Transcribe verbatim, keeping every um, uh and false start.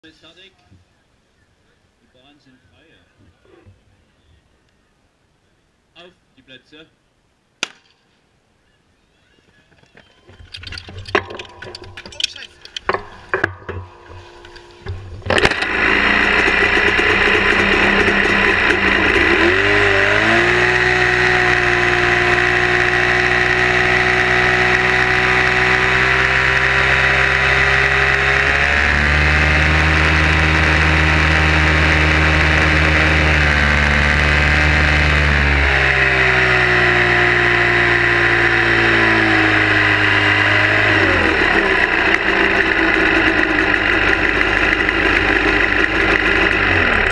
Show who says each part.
Speaker 1: Ist fertig. Die Bahnen sind frei. Auf die Plätze.